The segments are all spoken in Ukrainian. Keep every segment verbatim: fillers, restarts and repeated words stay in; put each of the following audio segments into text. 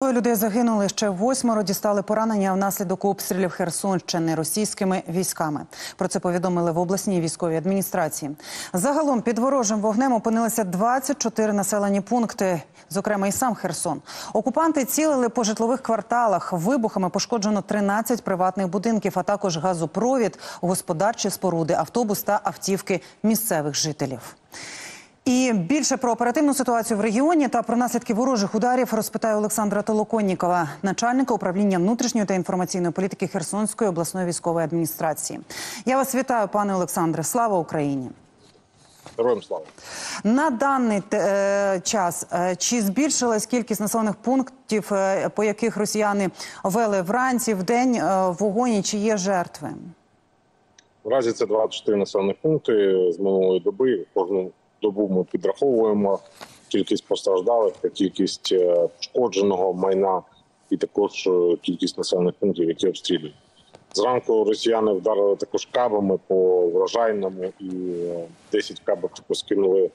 Двоє людей загинули, ще восьмеро дістали поранення внаслідок обстрілів Херсонщини російськими військами. Про це повідомили в обласній військовій адміністрації. Загалом під ворожим вогнем опинилися двадцять чотири населені пункти, зокрема і сам Херсон. Окупанти цілили по житлових кварталах. Вибухами пошкоджено тринадцять приватних будинків, а також газопровід, господарчі споруди, автобус та автівки місцевих жителів. І більше про оперативну ситуацію в регіоні та про наслідки ворожих ударів розпитає Олександра Толоконнікова, начальника управління внутрішньої та інформаційної політики Херсонської обласної військової адміністрації. Я вас вітаю, пане Олександре. Слава Україні! Героям слава! На даний е, час е, чи збільшилась кількість населених пунктів, е, по яких росіяни вели вранці, вдень е, вогонь, і чи є жертви? Наразі це двадцять чотири населених пункти з минулої доби. Кожну добу ми підраховуємо кількість постраждалих та кількість пошкодженого майна і також кількість населених пунктів, які обстрілюють. Зранку росіяни вдарили також кабами по врожайному і десять кабів скинули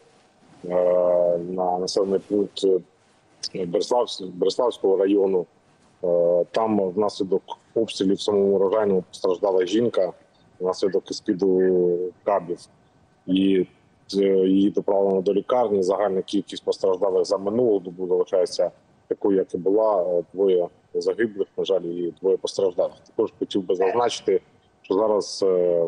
на населений пункт Береславського району. Там внаслідок обстрілів в самому врожайному постраждала жінка внаслідок скиду кабів. І її доправлено до лікарні. Загальна кількість постраждалих за минулу добу залишається такою, як і була. Двоє загиблих, на жаль, і двоє постраждалих. Також хотів би зазначити, що зараз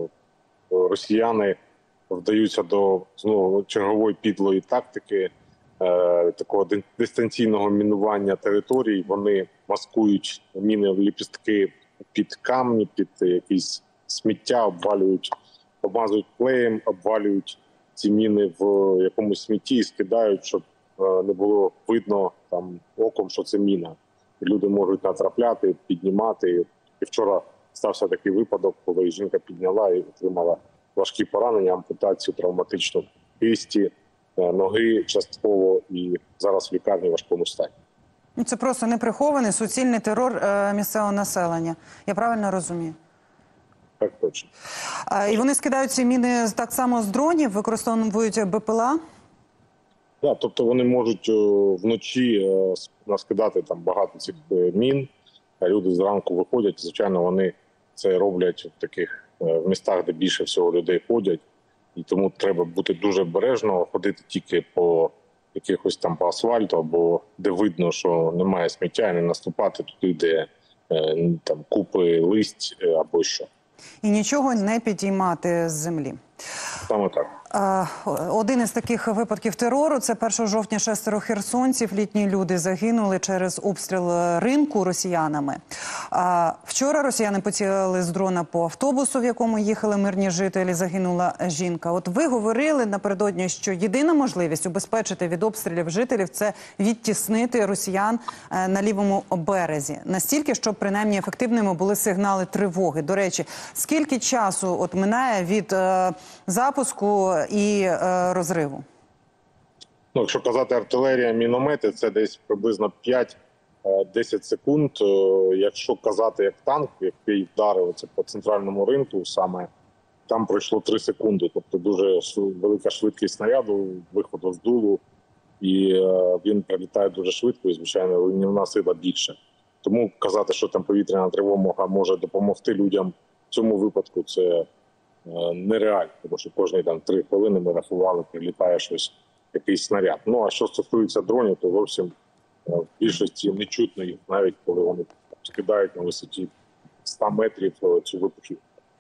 росіяни вдаються до знову чергової підлої тактики, такого дистанційного мінування територій. Вони маскують міни в ліпістки під камні, під якісь сміття, обвалюють, обмазують клеєм, обвалюють ці міни в якомусь смітті і скидають, щоб не було видно там оком, що це міна. Люди можуть натрапляти, піднімати. І вчора стався такий випадок, коли жінка підняла і отримала важкі поранення, ампутацію травматичну кисті, ноги частково, і зараз в лікарні в важкому стані. Це просто неприхований суцільний терор місцевого населення. Я правильно розумію? Так, точно. А, і вони скидають ці міни так само з дронів, використовують БПЛА? Так, да, тобто вони можуть вночі наскидати там багато цих мін, а люди зранку виходять. Звичайно, вони це роблять в таких в містах, де більше всього людей ходять. І тому треба бути дуже обережно, ходити тільки по якихось там по асфальту, або де видно, що немає сміття, і не наступати туди, де там купи листь або що. І нічого не підіймати з землі. Саме так. Один із таких випадків терору – це першого жовтня шестеро херсонців, літні люди, загинули через обстріл ринку росіянами. Вчора росіяни поцілили з дрона по автобусу, в якому їхали мирні жителі, загинула жінка. От ви говорили напередодні, що єдина можливість убезпечити від обстрілів жителів – це відтіснити росіян на лівому березі. Настільки, щоб принаймні ефективними були сигнали тривоги. До речі, скільки часу от минає від е, запуску і е, розриву? Ну, якщо казати артилерія, міномети, це десь приблизно п'ять-десять секунд. Якщо казати як танк, який вдарив це по центральному ринку, саме там пройшло три секунди. Тобто дуже велика швидкість снаряду, виходу з дулу, і е, він прилітає дуже швидко, і, звичайно, руйнівна сила більше. Тому казати, що там повітряна тривога може допомогти людям в цьому випадку, це нереально, тому що кожні там три хвилини ми рахували, прилітає щось, якийсь снаряд. Ну, а що стосується дронів, то зовсім в більшості не чутно їх, навіть коли вони скидають на висоті ста метрів цю вибухівку.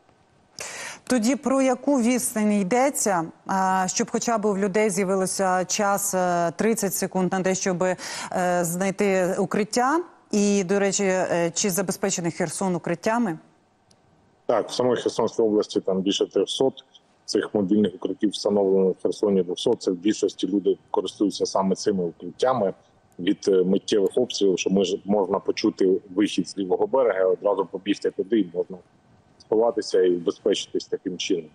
Тоді про яку відстань йдеться, щоб хоча б у людей з'явилося час тридцять секунд на те, щоб знайти укриття? І, до речі, чи забезпечений Херсон укриттями? Так, в самій Херсонській області там більше трьохсот цих мобільних укриттів встановлено, в Херсоні двісті. Це в більшості люди користуються саме цими укриттями від миттєвих обстрілів, що можна почути вихід з лівого берега, одразу побігти туди і можна сховатися і убезпечитись таким чином.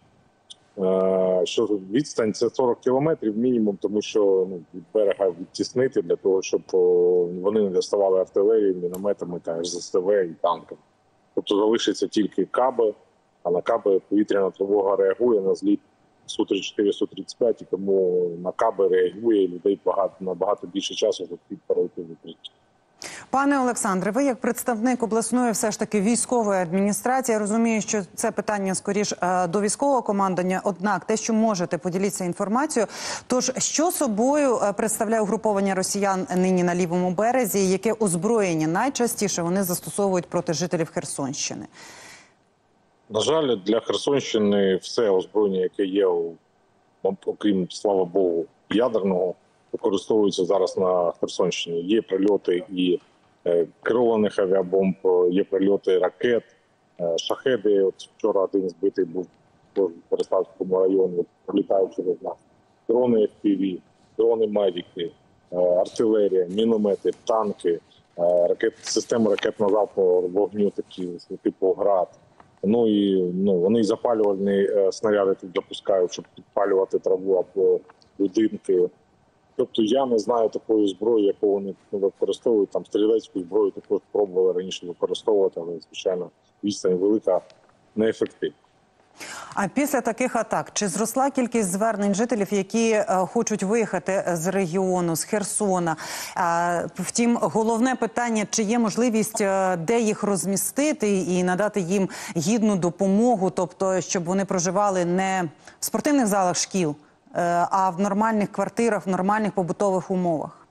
Що відстань – це сорок кілометрів мінімум, тому що ну, від берега відтіснити для того, щоб вони не доставали артилерії, мінометами, та ЗСВ і танками. Тобто залишиться тільки каби, а на каби повітряна тривога реагує на зліт Су тридцять чотири, Су тридцять п'ять, і тому на каби реагує, і людей багато, набагато більше часу, щоб перейти в укриття. Пане Олександре, ви як представник обласної все ж таки військової адміністрації, я розумію, що це питання скоріш е, до військового командування, однак те, що можете, поділіться інформацією. Тож, що собою е, представляє угруповання росіян нині на лівому березі, яке озброєння найчастіше вони застосовують проти жителів Херсонщини? На жаль, для Херсонщини все озброєння, яке є, окрім, слава Богу, ядерного, використовується зараз на Херсонщині. Є прильоти і е, керованих авіабомб, є прильоти ракет, е, шахеди. От вчора один збитий був в Переславському районі, пролітають через нас. Дрони еф пі ві, дрони Мавіки, е, артилерія, міномети, танки, е, ракет, системи ракетного залпового вогню, такі типу «Град». Ну і ну, вони запалювальні е, снаряди тут запускають, щоб підпалювати траву або будинки. Тобто я не знаю такої зброї, яку вони використовують. Там стрілецьку зброю також пробували раніше використовувати, але, звичайно, відстань велика, неефективна. А після таких атак, чи зросла кількість звернень жителів, які е, хочуть виїхати з регіону, з Херсона? Е, втім, головне питання, чи є можливість, е, де їх розмістити і надати їм гідну допомогу, тобто, щоб вони проживали не в спортивних залах шкіл, е, а в нормальних квартирах, в нормальних побутових умовах?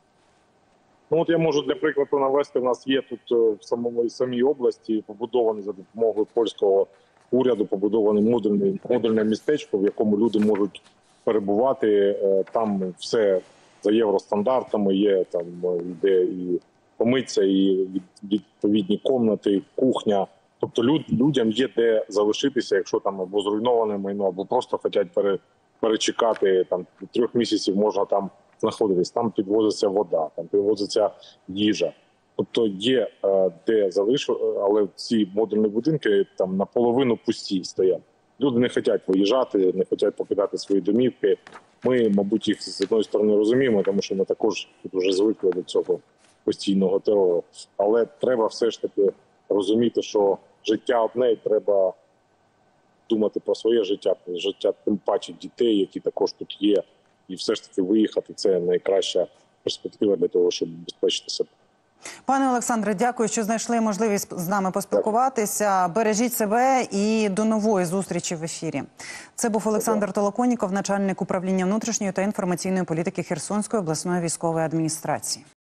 Ну от я можу для прикладу навести, у нас є тут в самому, самій області побудований за допомогою польського уряду побудований модульний, модульне містечко, в якому люди можуть перебувати. Там все за євростандартами є, там де і помитися, і відповідні кімнати, кухня. Тобто люд, людям є де залишитися, якщо там або зруйноване майно, або просто хочуть пере, перечекати, там трьох місяців можна там знаходитись. Там підвозиться вода, там підвозиться їжа. Тобто є де залишити, але ці модульні будинки там наполовину пусті стоять. Люди не хочуть виїжджати, не хочуть покидати свої домівки. Ми, мабуть, їх з одної сторони розуміємо, тому що ми також тут вже звикли до цього постійного терору. Але треба все ж таки розуміти, що життя одне, і треба думати про своє життя, про життя тим паче дітей, які також тут є. І все ж таки виїхати – це найкраща перспектива для того, щоб безпечити себе. Пане Олександре, дякую, що знайшли можливість з нами поспілкуватися. Бережіть себе і до нової зустрічі в ефірі. Це був Олександр Толоконніков, начальник управління внутрішньої та інформаційної політики Херсонської обласної військової адміністрації.